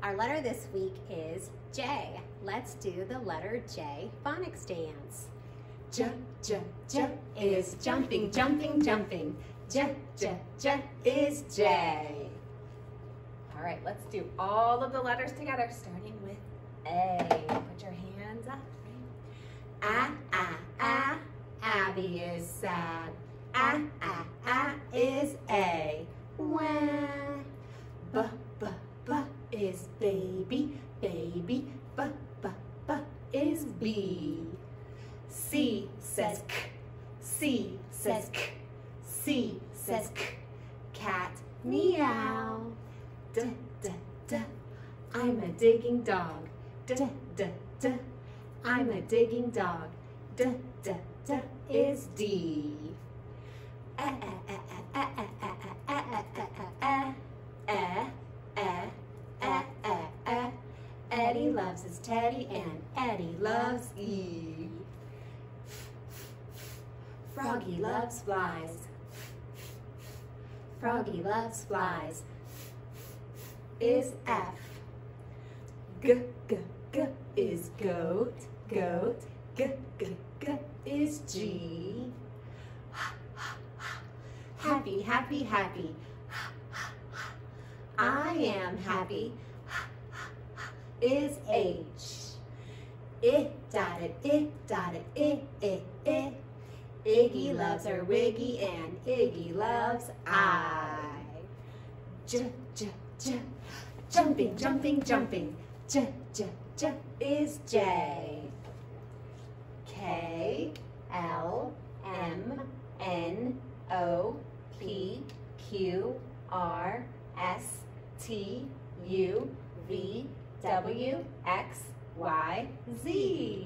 Our letter this week is J. Let's do the letter J phonics dance. J, J, J is jumping, jumping, jumping. J, J, J is J. All right, let's do all of the letters together, starting with A. Put your hands up. Abby is sad. Is A. Wah. B is baby, baby. B is B. C says K, C says K, C says K. Cat, meow. D, I'm a digging dog. D, I'm a digging dog. D is D. Eddie loves his teddy and Eddie loves E. Froggy loves flies. Froggy loves flies. Is F. G is goat, goat. G is G. Happy, happy, happy. I am happy. Is H. It. Iggy loves her Wiggy and Iggy loves I. J. Jumping, jumping, jumping. J is J. K, L, M, N, O, P, Q, R, S, T, U, V, W, X, Y, Z.